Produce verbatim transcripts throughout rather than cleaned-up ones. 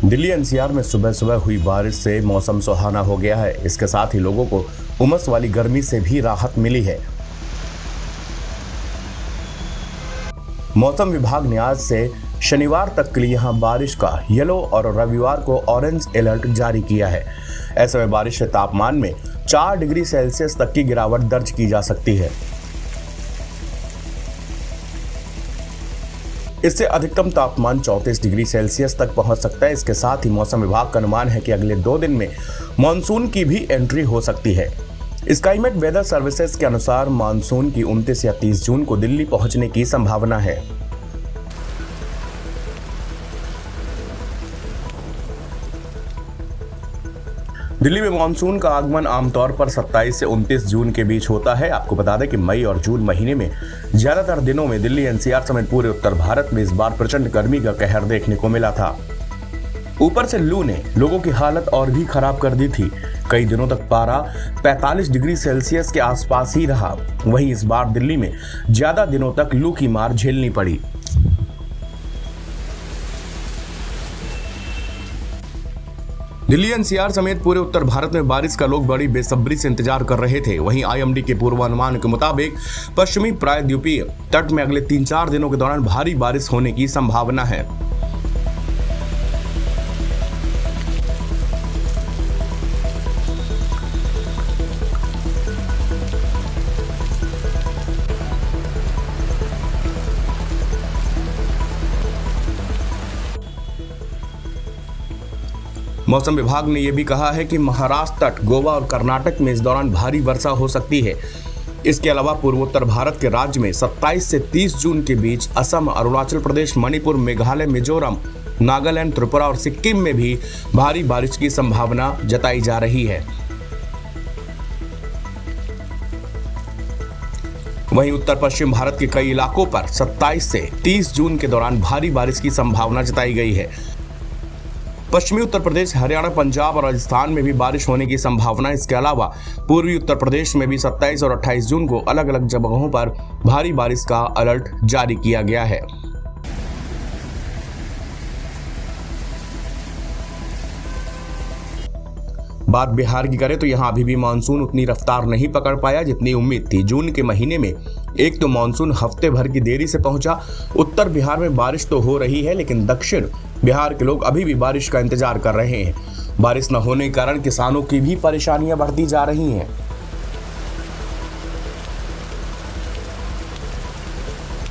Delhi NCR में सुबह सुबह हुई बारिश से मौसम सुहाना हो गया है। इसके साथ ही लोगों को उमस वाली गर्मी से भी राहत मिली है। मौसम विभाग ने आज से शनिवार तक के लिए यहां बारिश का येलो और रविवार को ऑरेंज अलर्ट जारी किया है। ऐसे में बारिश से तापमान में चार डिग्री सेल्सियस तक की गिरावट दर्ज की जा सकती है। इससे अधिकतम तापमान चौंतीस डिग्री सेल्सियस तक पहुंच सकता है। इसके साथ ही मौसम विभाग का अनुमान है कि अगले दो दिन में मानसून की भी एंट्री हो सकती है। स्काईमेट वेदर सर्विसेज के अनुसार मानसून की उनतीस या तीस जून को दिल्ली पहुंचने की संभावना है। दिल्ली में मानसून का आगमन आमतौर पर सत्ताईस से उनतीस जून के बीच होता है। आपको बता दें कि मई और जून महीने में ज्यादातर दिनों में दिल्ली एनसीआर समेत पूरे उत्तर भारत में इस बार प्रचंड गर्मी का कहर देखने को मिला था। ऊपर से लू ने लोगों की हालत और भी खराब कर दी थी। कई दिनों तक पारा पैंतालीस डिग्री सेल्सियस के आसपास ही रहा। वहीं इस बार दिल्ली में ज्यादा दिनों तक लू की मार झेलनी पड़ी। दिल्ली एनसीआर समेत पूरे उत्तर भारत में बारिश का लोग बड़ी बेसब्री से इंतजार कर रहे थे। वहीं आईएमडी के पूर्वानुमान के मुताबिक पश्चिमी प्रायद्वीपीय तट में अगले तीन चार दिनों के दौरान भारी बारिश होने की संभावना है। मौसम विभाग ने यह भी कहा है कि महाराष्ट्र तट, गोवा और कर्नाटक में इस दौरान भारी वर्षा हो सकती है। इसके अलावा पूर्वोत्तर भारत के राज्य में सत्ताईस से तीस जून के बीच असम, अरुणाचल प्रदेश, मणिपुर, मेघालय, मिजोरम, नागालैंड, त्रिपुरा और सिक्किम में भी भारी बारिश की संभावना जताई जा रही है। वहीं उत्तर पश्चिम भारत के कई इलाकों पर सत्ताईस से तीस जून के दौरान भारी बारिश की संभावना जताई गई है। पश्चिमी उत्तर प्रदेश, हरियाणा, पंजाब और राजस्थान में भी बारिश होने की संभावना। इसके अलावा पूर्वी उत्तर प्रदेश में भी सत्ताईस और अट्ठाईस जून को अलग अलग जगहों पर भारी बारिश का अलर्ट जारी किया गया है। बात बिहार की करें तो यहां अभी भी मानसून उतनी रफ्तार नहीं पकड़ पाया जितनी उम्मीद थी। जून के महीने में एक तो मानसून हफ्ते भर की देरी से पहुंचा। उत्तर बिहार में बारिश तो हो रही है, लेकिन दक्षिण बिहार के लोग अभी भी बारिश का इंतजार कर रहे हैं। बारिश न होने के कारण किसानों की भी परेशानियां बढ़ती जा रही हैं।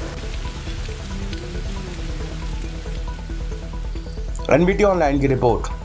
एनबीटी ऑनलाइन की रिपोर्ट।